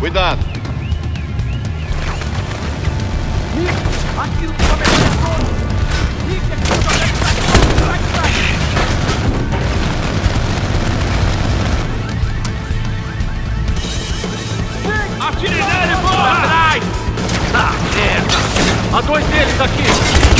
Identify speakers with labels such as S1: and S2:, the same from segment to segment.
S1: Cuidado!
S2: Nick, atira com a metralhadora! Nick, aqui no vai! Atire nele, porra! Atrás! Ah, merda! Há dois deles aqui!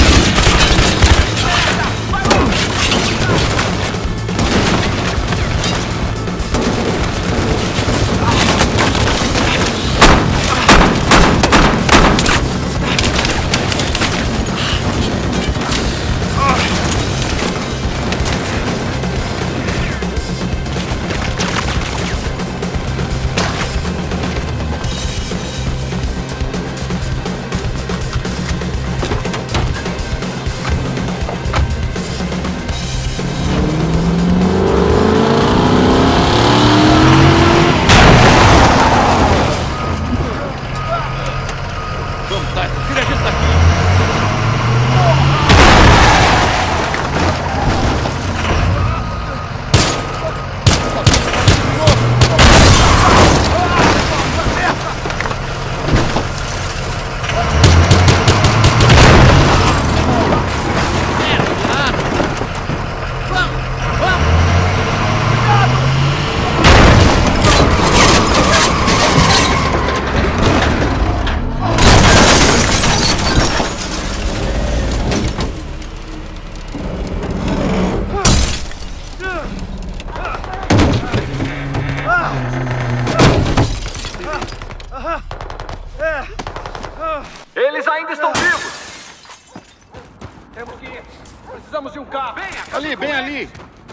S2: Eles ainda estão vivos! Temos que ir. Precisamos de um carro. Venha!
S1: Ali, bem ali!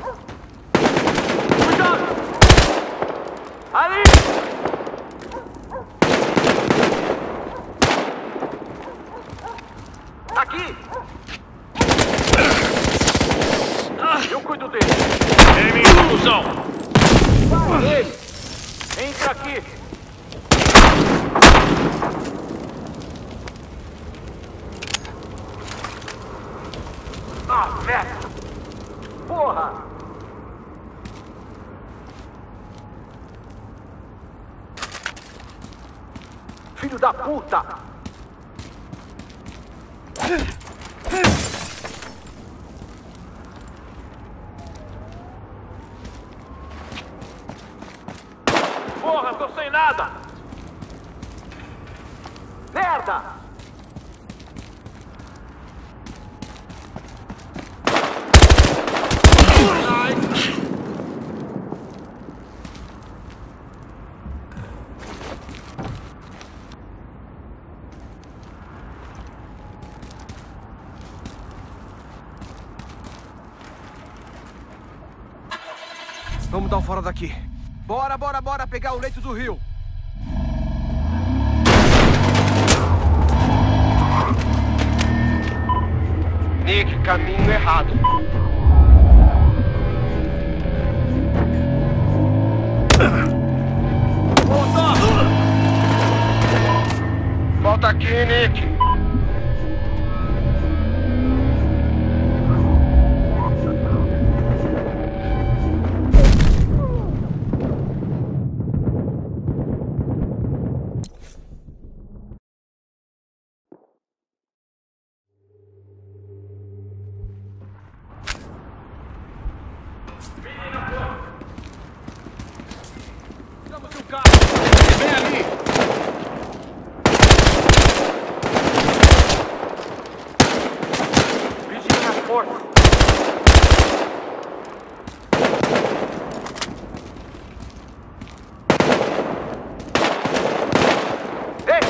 S2: Cuidado! Ali! Aqui! Eu cuido dele.
S3: Enemy em confusão.
S2: Ele! Entra aqui! Ah, merda! Porra! Filho da puta! Porra, tô sem nada! Merda! Vamos dar um fora daqui. Bora, bora, bora pegar o leito do rio.
S4: Nick, caminho errado. Volta aqui, Nick.
S1: Bem ali!
S2: Vigilem as portas. Ei!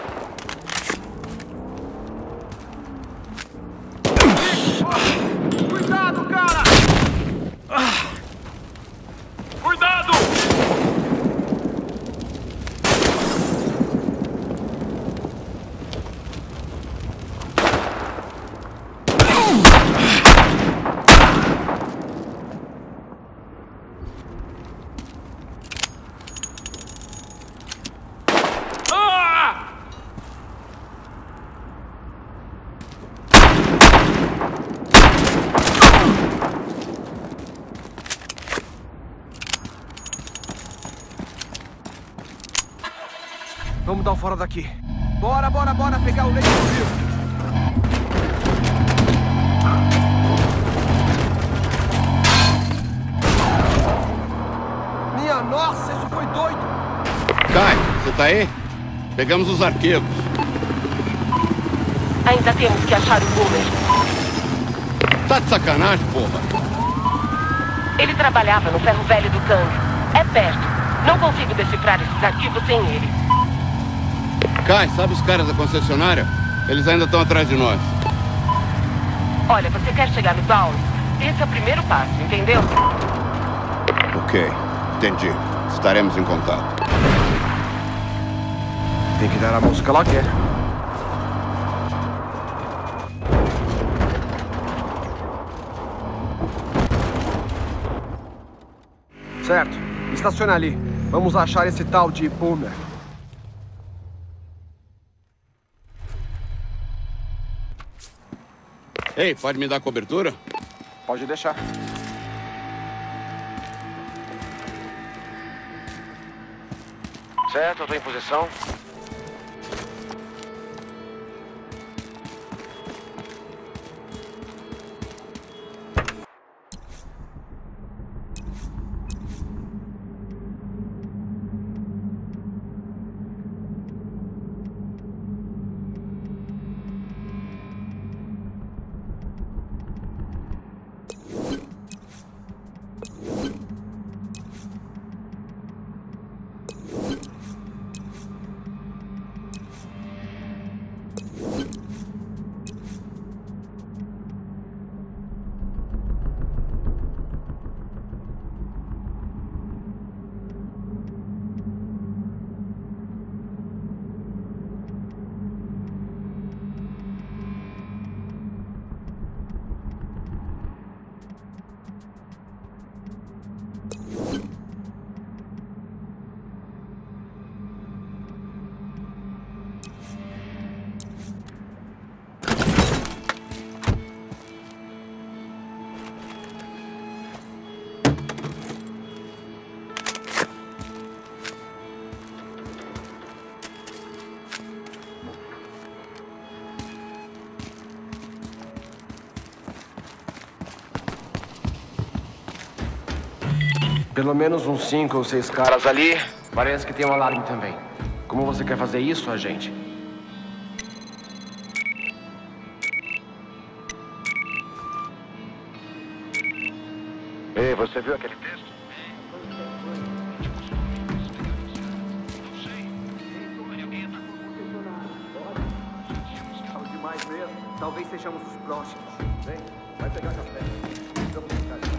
S2: Cuidado, cara! Cuidado! Vamos dar um fora daqui. Bora pegar o leite do rio. Minha nossa, isso foi doido!
S1: Kai, você tá aí? Pegamos os arqueiros.
S5: Ainda temos que achar o Boomer.
S1: Tá de sacanagem, porra?
S5: Ele trabalhava no ferro velho do Kang. É perto. Não consigo decifrar esses arquivos sem ele.
S1: Kai, sabe os caras da concessionária? Eles ainda estão atrás de nós.
S5: Olha, você quer chegar no Down? Esse é o primeiro passo, entendeu?
S1: Ok, entendi. Estaremos em contato.
S2: Tem que dar a música que ela quer. Certo. Estaciona ali. Vamos achar esse tal de Boomer.
S1: Ei, pode me dar cobertura?
S2: Pode deixar.
S4: Certo, eu tô em posição.
S2: Pelo menos uns 5 ou 6 caras ali. Parece que tem um alarme também. Como você quer fazer isso, agente?
S4: Ei, você viu aquele texto?
S2: Demais mesmo. Talvez sejamos os próximos. Vem, vai pegar café. Vamos ficar aqui.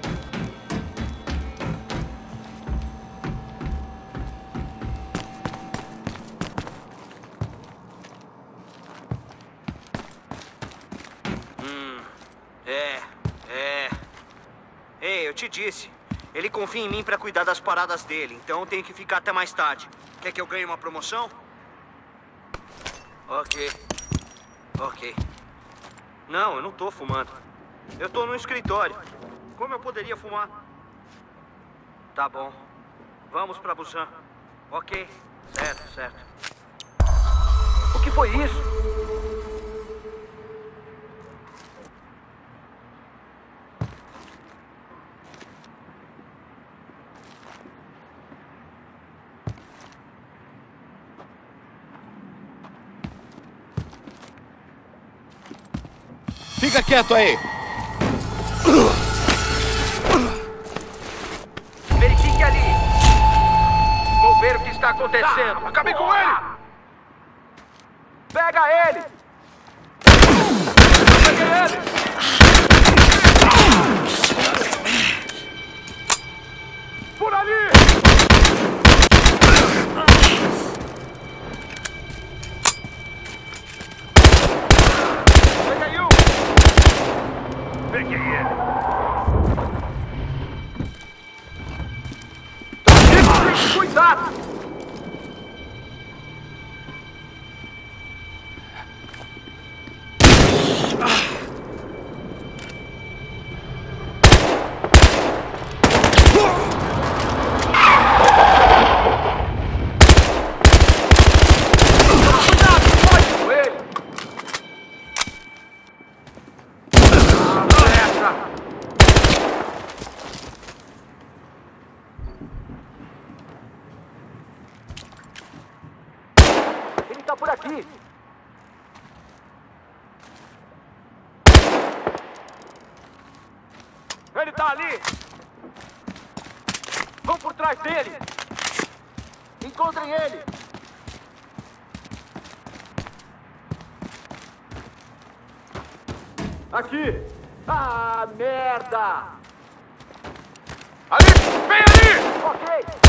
S6: Ei, eu te disse. Ele confia em mim pra cuidar das paradas dele, então eu tenho que ficar até mais tarde. Quer que eu ganhe uma promoção? Ok. Não, eu não tô fumando. Eu tô no escritório. Como eu poderia fumar? Tá bom. Vamos pra Busan. Ok. Certo.
S2: O que foi isso?
S1: Fica quieto aí!
S6: Verifique ali. Vou ver o que está acontecendo.
S2: Acabei com ele! Pega ele! Peguei ele! Por ali! Peguei um!
S3: Peguei ele.
S2: Cuidado!
S3: tá ali! Vão por trás dele! Encontrem ele! Aqui! Ah, merda!
S4: Ali! Vem ali!
S3: Ok!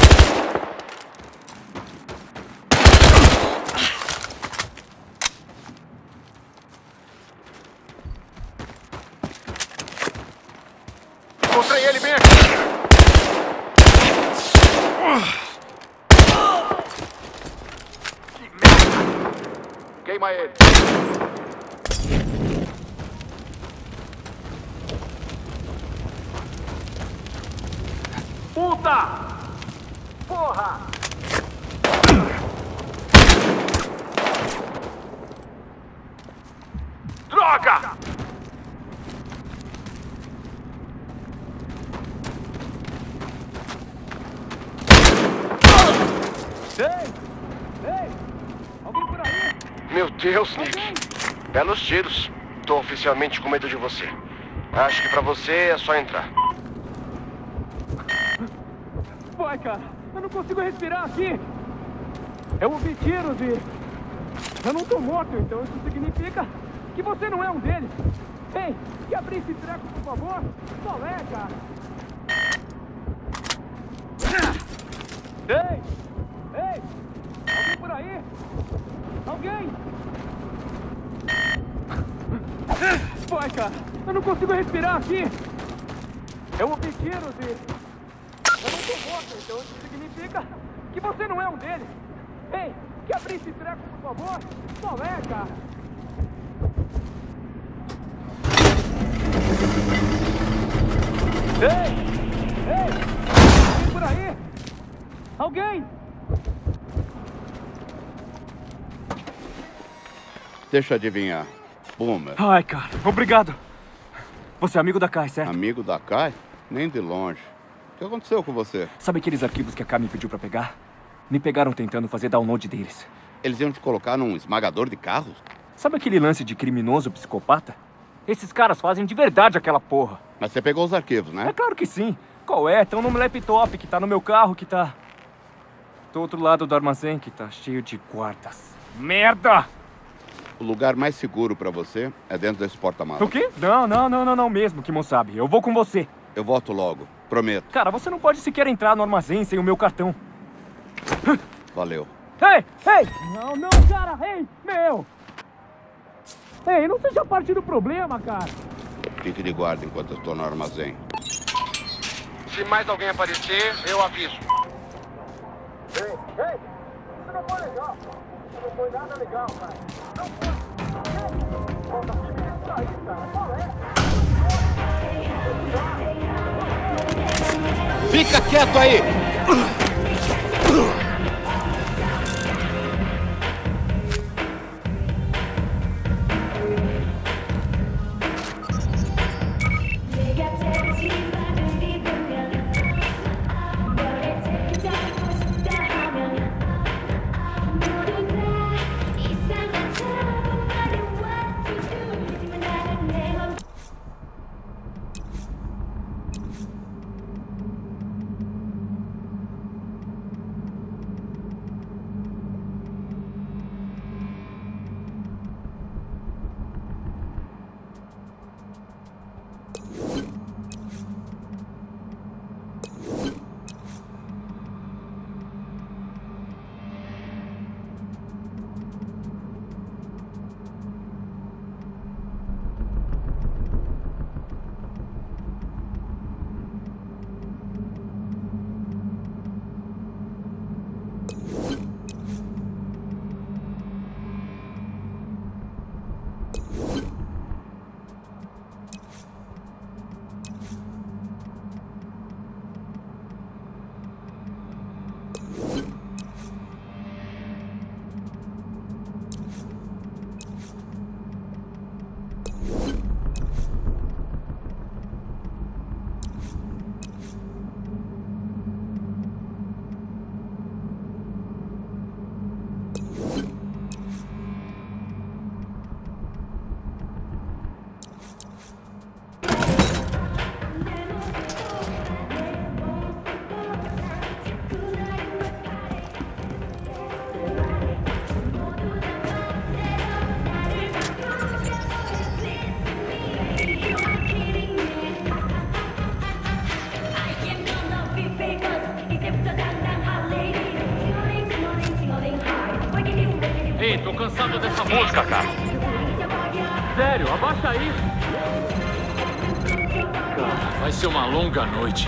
S4: Encontrei ele bem aqui! Que merda! Queima ele!
S3: Puta! Porra!
S4: Droga!
S3: Ei! Alguém por aí?
S2: Meu Deus, Nick. Belos tiros. Tô oficialmente com medo de você. Acho que pra você é só entrar.
S3: Vai, cara! Eu não consigo respirar aqui! Eu ouvi tiros e... eu não tô morto, então isso significa que você não é um deles! Ei, quer abrir esse treco, por favor? Qual é, cara? Ei! Alguém por aí? Alguém? Vai, cara! Eu não consigo respirar aqui! Eu ouvi tiros e... eu não tô morto, então isso significa que você não é um deles. Ei, quer abrir esse treco, por favor? Qual é, cara? Ei! Alguém por aí? Alguém?
S1: Deixa eu adivinhar. Boomer.
S3: Ai, cara, obrigado. Você é amigo da Kai, certo?
S1: Amigo da Kai? Nem de longe. O que aconteceu com você?
S3: Sabe aqueles arquivos que a Kai me pediu pra pegar? Me pegaram tentando fazer download deles.
S1: Eles iam te colocar num esmagador de carros?
S3: Sabe aquele lance de criminoso psicopata? Esses caras fazem de verdade aquela porra.
S1: Mas você pegou os arquivos, né?
S3: É claro que sim. Qual é? Estão no meu laptop, que tá no meu carro, que tá... do outro lado do armazém, que tá cheio de guardas. Merda!
S1: O lugar mais seguro pra você é dentro desse porta-malas.
S3: O quê? Não mesmo, Kimon sabe. Eu vou com você.
S1: Eu volto logo, prometo.
S3: Cara, você não pode sequer entrar no armazém sem o meu cartão.
S1: Valeu.
S3: Ei! Não, cara! Ei, meu! Ei, não seja parte do problema, cara!
S1: Fique de guarda enquanto eu estou no armazém.
S2: Se mais alguém aparecer, eu aviso.
S3: Ei! Isso não foi legal! Isso não foi nada legal, cara! Não foi! Ei! Volta aqui, me distrair, cara! Qual é?
S1: Fica quieto aí!
S7: cansado dessa música, cara.
S3: Sério, abaixa isso.
S7: Vai ser uma longa noite.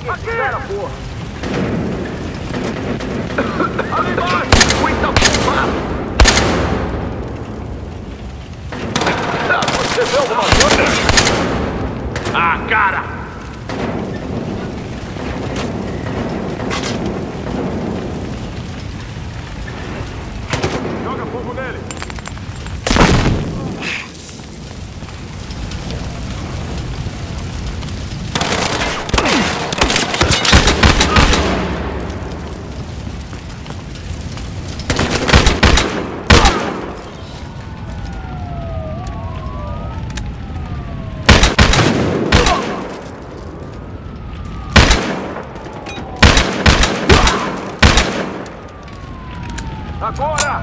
S6: Espera, porra! Ali embaixo! Muita porrada! Você vê alguma coisa? Ah, cara! Joga fogo nele! Agora!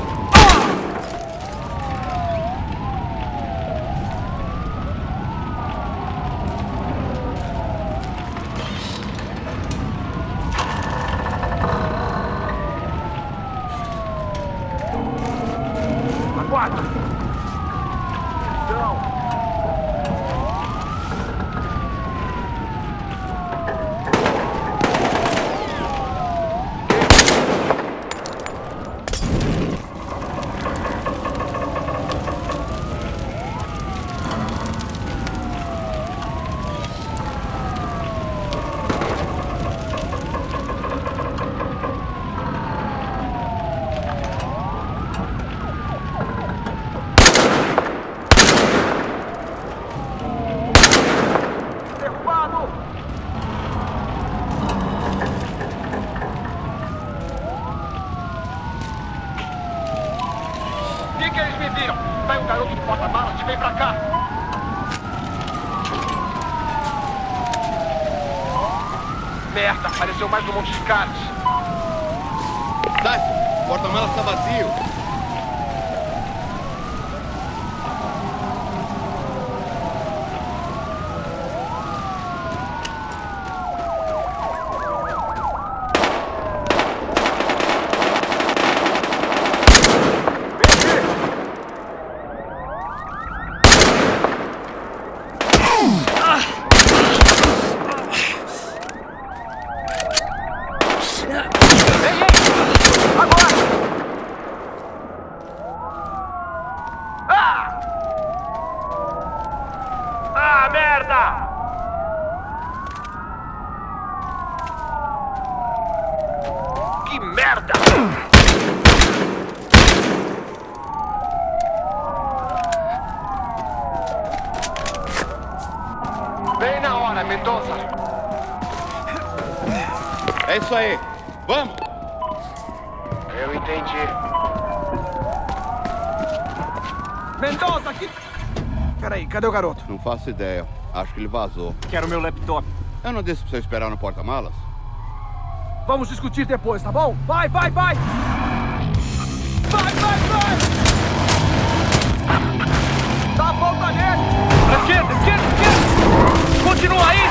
S6: Aguarda! Atenção! Eles me viram! Vai um garoto do porta-malas e vem pra cá! Merda! Apareceu mais um monte de caras!
S1: Tyson, o porta-malas está vazio.
S4: Ah, merda!
S6: Que merda!
S2: Bem na hora, Mendoza.
S1: É isso aí. Vamos!
S2: Eu entendi.
S3: Mendoza, aqui... Peraí, cadê o garoto?
S1: Não faço ideia. Acho que ele vazou.
S3: Quero meu laptop.
S1: Eu não disse pra você esperar no porta-malas?
S3: Vamos discutir depois, tá bom? Vai, vai, vai! Vai, vai, vai! Dá a volta nele! Esquerda, esquerda, esquerda! Continua aí!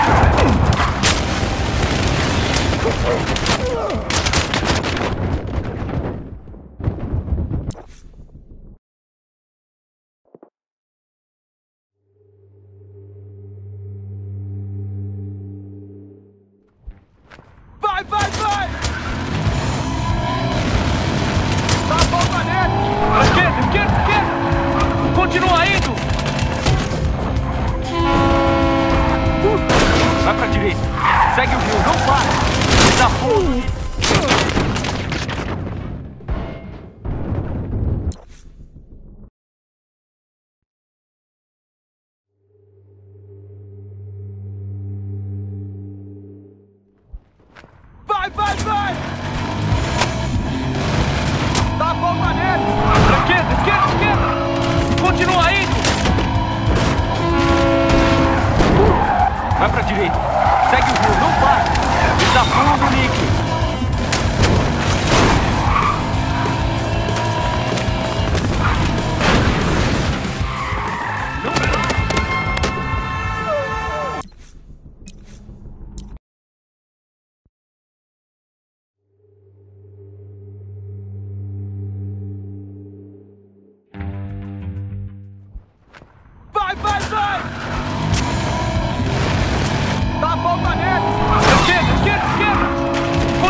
S3: Vai, vai, vai!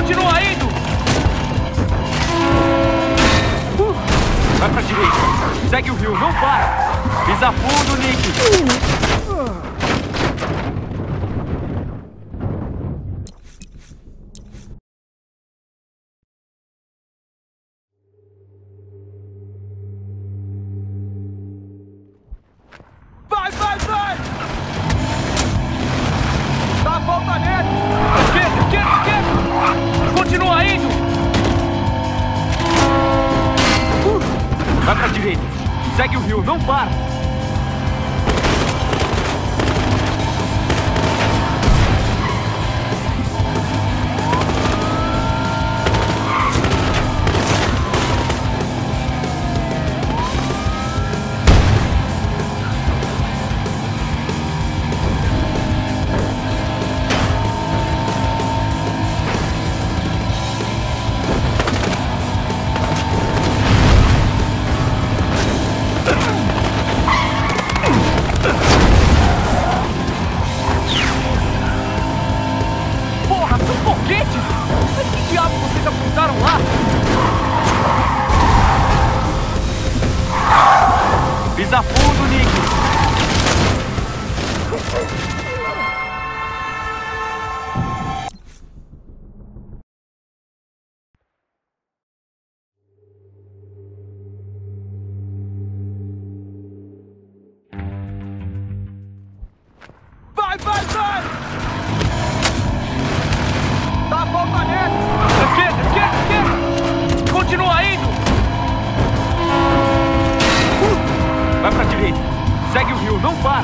S3: Continua indo! Vai pra direita. Segue o rio, não para. Pisa fundo, Nick. Vai, vai, vai! Dá a volta nele! Esquerda, esquerda, esquerda! Continua indo! Vai pra direita. Segue o rio, não para. Pisa fundo, Nick! Vai, vai, vai! Dá a volta nele! Esquerda, esquerda, esquerda! Continua indo! Vai pra direita. Segue o rio, não para.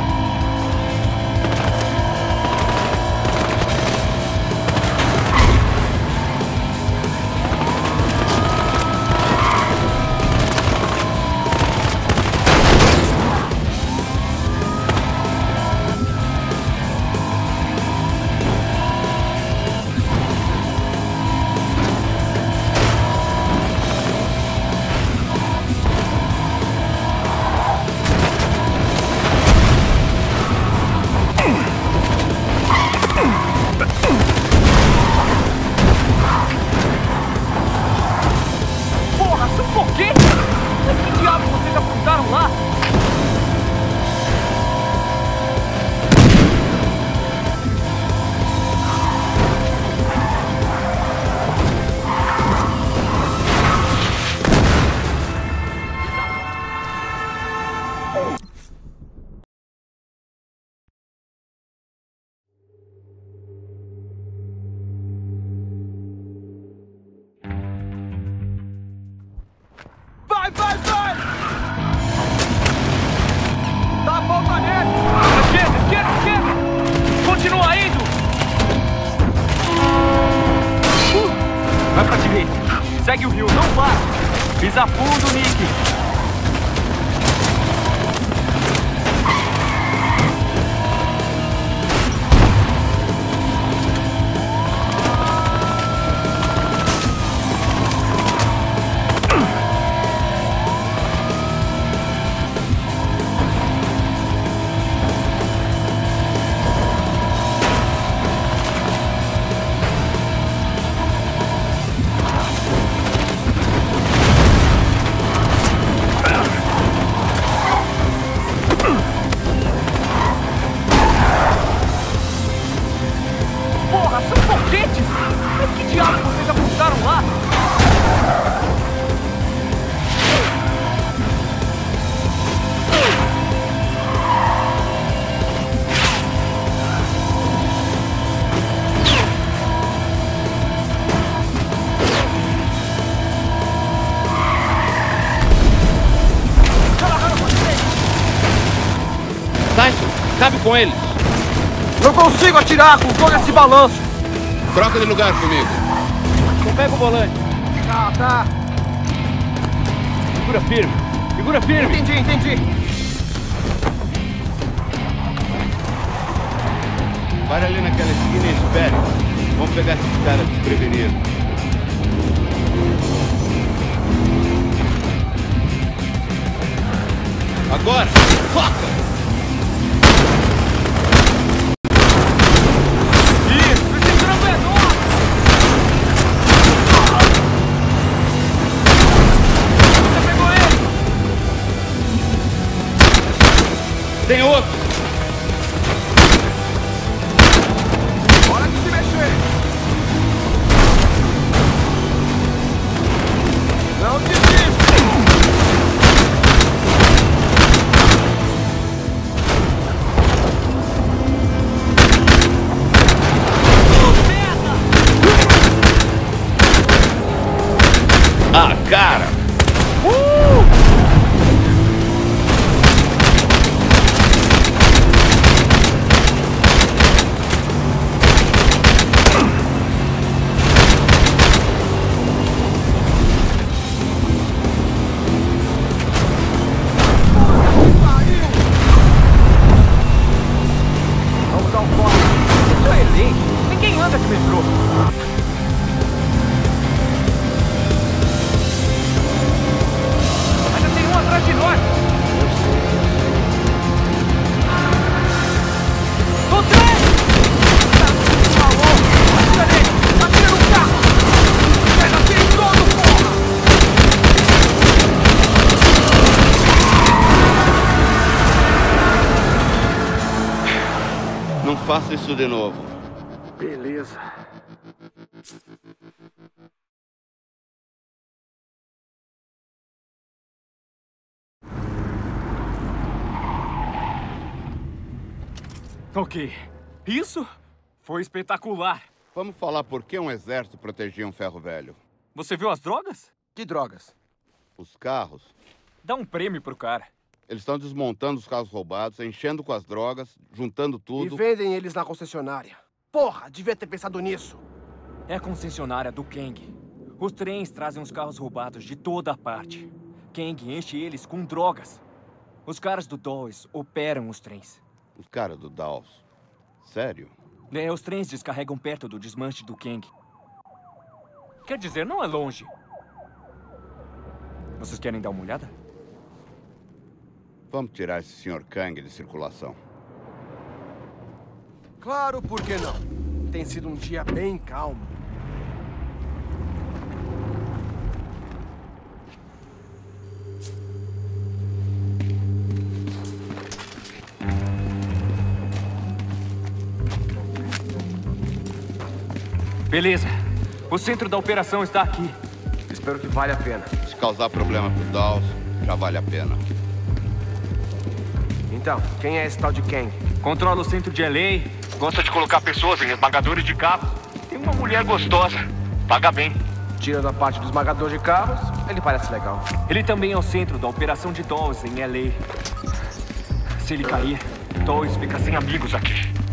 S3: Vai, vai, vai! Dá a volta nele! Esquerda, esquerda, esquerda! Continua indo! Vai pra direita. Segue o rio, não para! Pisa fundo, Nick!
S1: Tyson, cabe com eles.
S3: Não consigo atirar com todo esse balanço.
S1: Troca de lugar comigo.
S3: Eu pego o volante. Tá.
S1: Segura firme. Segura firme.
S3: Entendi.
S1: Para ali naquela esquina e espere. Vamos pegar esses caras desprevenidos. Agora, foca! Tem outro!
S2: Hora de se mexer! Não desiste!
S1: Ah, cara!
S2: Vamos dar um corte.
S3: Isso é lei. Ninguém anda de metrô. Ainda tem um atrás de nós. No trem! Alô! Atira nele! Atira no carro! Pega aquele todo, porra!
S1: Não faça isso de novo.
S2: Beleza.
S3: Ok. Isso foi espetacular.
S1: Vamos falar por que um exército protegia um ferro velho.
S3: Você viu as drogas?
S2: Que drogas?
S1: Os carros.
S3: Dá um prêmio pro cara.
S1: Eles estão desmontando os carros roubados, enchendo com as drogas, juntando
S2: E
S1: tudo.
S2: vendem eles na concessionária. Porra, devia ter pensado nisso.
S3: É a concessionária do Kang. Os trens trazem os carros roubados de toda a parte. Kang enche eles com drogas. Os caras do Dawes operam os trens.
S1: Os caras do Dawes. Sério?
S3: Os trens descarregam perto do desmanche do Kang. Quer dizer, não é longe. Vocês querem dar uma olhada?
S1: Vamos tirar esse Sr. Kang de circulação.
S2: Claro, por que não? Tem sido um dia bem calmo.
S3: Beleza. O centro da operação está aqui.
S2: Espero que valha a pena.
S1: Se causar problema pro Dawes, já vale a pena.
S2: Então, quem é esse tal de Kang?
S3: Controla o centro de LA.
S7: Gosta de colocar pessoas em esmagadores de carro. Tem uma mulher gostosa. Paga bem.
S2: Tirando a parte do esmagador de carros, ele parece legal.
S3: Ele também é o centro da operação de Dawes em LA. Se ele cair, Dawes fica sem amigos aqui.